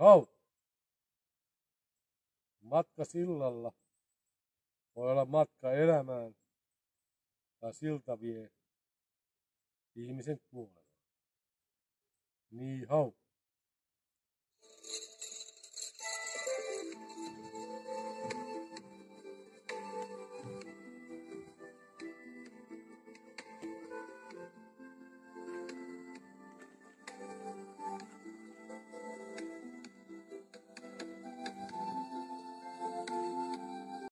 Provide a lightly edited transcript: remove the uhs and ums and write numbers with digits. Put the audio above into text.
Hau! Matka sillalla voi olla matka elämään tai silta vie ihmisen kuolemaan. Niin hau!